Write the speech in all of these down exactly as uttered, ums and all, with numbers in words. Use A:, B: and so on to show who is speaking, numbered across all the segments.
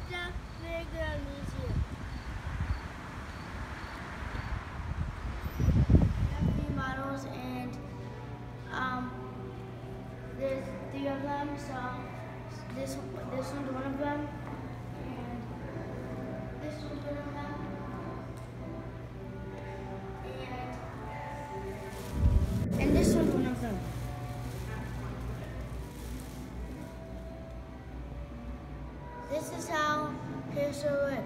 A: a very good museum. We have three models, and um, there's three of them. So this this one's one of them, and this one's one of them, and and this one's one of them. This is how his will look.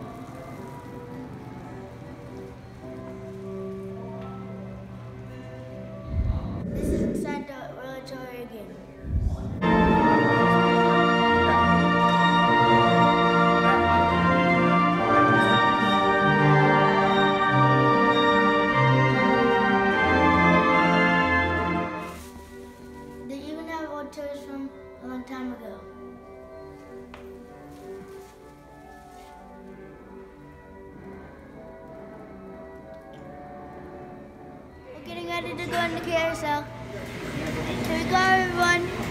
A: This is inside the oratory again. They even have oratories from a long time ago. Getting ready to go in the carousel. Here we go, everyone.